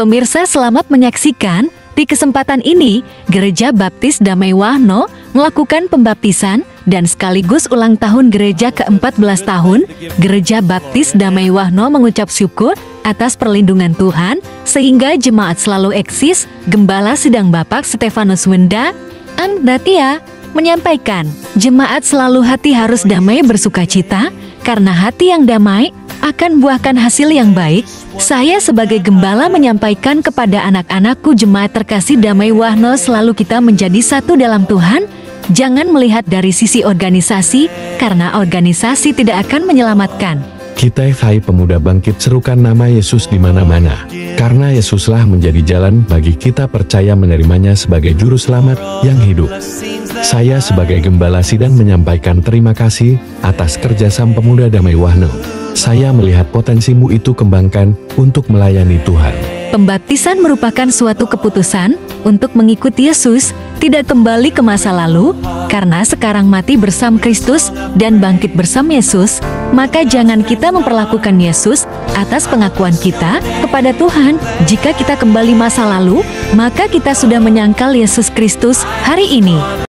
Pemirsa, selamat menyaksikan. Di kesempatan ini, Gereja Baptis Damai Wahno melakukan pembaptisan dan sekaligus ulang tahun gereja ke-14 tahun. Gereja Baptis Damai Wahno mengucap syukur atas perlindungan Tuhan sehingga jemaat selalu eksis. Gembala Sidang Bapak Stefanus Wenda Angdatia menyampaikan, jemaat selalu hati harus damai bersukacita, karena hati yang damai akan buahkan hasil yang baik. Saya sebagai gembala menyampaikan kepada anak-anakku jemaat terkasih Damai Wahno, selalu kita menjadi satu dalam Tuhan. Jangan melihat dari sisi organisasi, karena organisasi tidak akan menyelamatkan. Kita hai pemuda bangkit, serukan nama Yesus di mana-mana. Karena Yesuslah menjadi jalan bagi kita percaya menerimanya sebagai juru selamat yang hidup. Saya sebagai gembala sidang menyampaikan terima kasih atas kerjasama pemuda Damai Wahno. Saya melihat potensimu itu kembangkan untuk melayani Tuhan. Pembaptisan merupakan suatu keputusan untuk mengikuti Yesus, tidak kembali ke masa lalu, karena sekarang mati bersama Kristus dan bangkit bersama Yesus. Maka jangan kita memperlakukan Yesus atas pengakuan kita kepada Tuhan. Jika kita kembali masa lalu, maka kita sudah menyangkal Yesus Kristus hari ini.